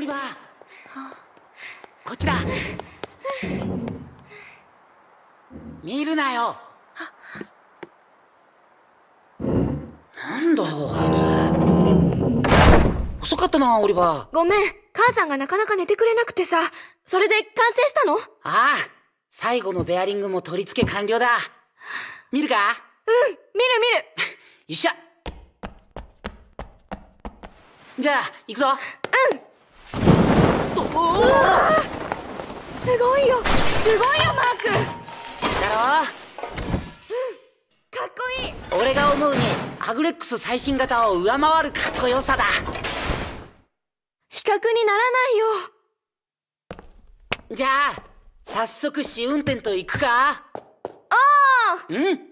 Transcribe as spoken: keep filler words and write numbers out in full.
リバー、こっちだ。見るなよ。なんだよあいつ、遅かったなオリバー。 ごめん、母さんがなかなか寝てくれなくてさ。それで完成したの？ ああ、最後のベアリングも取り付け完了だ。見るか？ うん、見る見る。 よっしゃ。じゃあ行くぞ。 うん。おお、すごいよ、すごいよマーク。 だろ？ うん、かっこいい。 俺が思うにアグレックス最新型を上回るかっこよさだ。 比較にならないよ。 じゃあ早速試運転と行くか？ ああ。 うん。